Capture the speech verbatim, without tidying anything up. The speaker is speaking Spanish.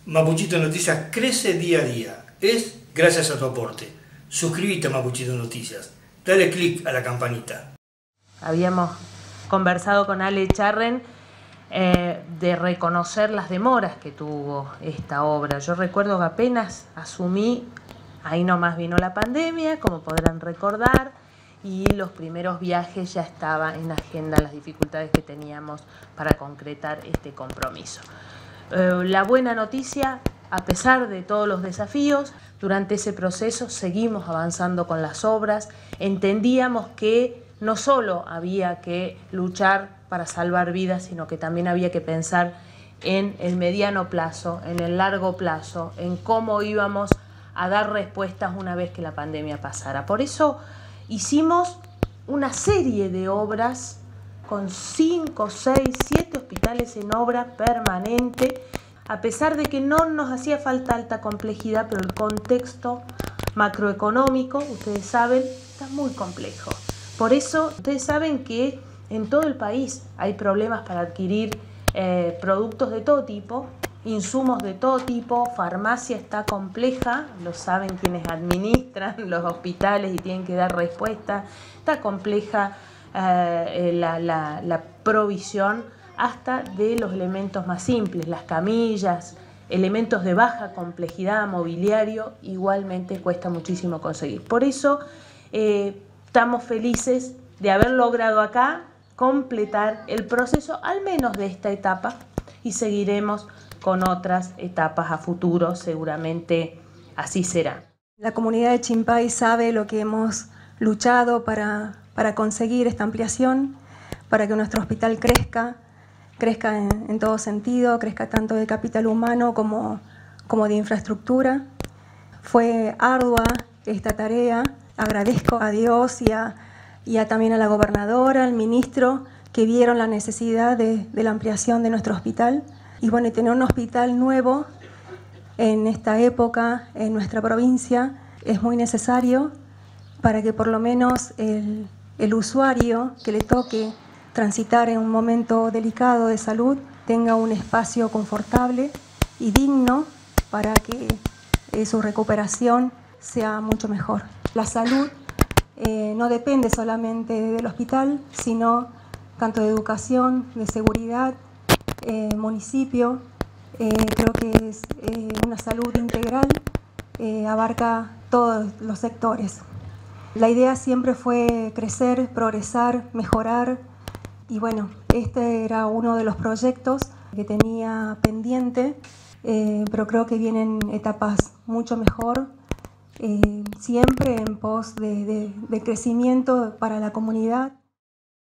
Mapuchito Noticias crece día a día. Es gracias a tu aporte. Suscríbete a Mapuchito Noticias. Dale click a la campanita. Habíamos conversado con Ale Charren eh, de reconocer las demoras que tuvo esta obra. Yo recuerdo que apenas asumí, ahí nomás vino la pandemia, como podrán recordar, y los primeros viajes ya estaban en agenda las dificultades que teníamos para concretar este compromiso. Eh, la buena noticia, a pesar de todos los desafíos, durante ese proceso seguimos avanzando con las obras. Entendíamos que no solo había que luchar para salvar vidas, sino que también había que pensar en el mediano plazo, en el largo plazo, en cómo íbamos a dar respuestas una vez que la pandemia pasara. Por eso hicimos una serie de obras con cinco, seis, siete hospitales en obra permanente, a pesar de que no nos hacía falta alta complejidad, pero el contexto macroeconómico, ustedes saben, está muy complejo. Por eso, ustedes saben que en todo el país hay problemas para adquirir eh, productos de todo tipo, insumos de todo tipo, farmacia está compleja, lo saben quienes administran los hospitales y tienen que dar respuesta, está compleja eh, la, la, la provisión hasta de los elementos más simples, las camillas, elementos de baja complejidad, mobiliario, igualmente cuesta muchísimo conseguir. Por eso eh, estamos felices de haber logrado acá completar el proceso, al menos de esta etapa, y seguiremos con otras etapas a futuro, seguramente así será. La comunidad de Chimpay sabe lo que hemos luchado para, para conseguir esta ampliación, para que nuestro hospital crezca, crezca en, en todo sentido, crezca tanto de capital humano como, como de infraestructura. Fue ardua esta tarea, agradezco a Dios y, a, y a, también a la gobernadora, al ministro, que vieron la necesidad de, de la ampliación de nuestro hospital. Y bueno, tener un hospital nuevo en esta época en nuestra provincia es muy necesario para que por lo menos el, el usuario que le toque transitar en un momento delicado de salud tenga un espacio confortable y digno para que eh, su recuperación sea mucho mejor. La salud eh, no depende solamente del hospital, sino tanto de educación, de seguridad, eh, municipio. Eh, creo que es eh, una salud integral, eh, abarca todos los sectores. La idea siempre fue crecer, progresar, mejorar, y bueno, este era uno de los proyectos que tenía pendiente, eh, pero creo que vienen etapas mucho mejor, eh, siempre en pos de, de, de crecimiento para la comunidad.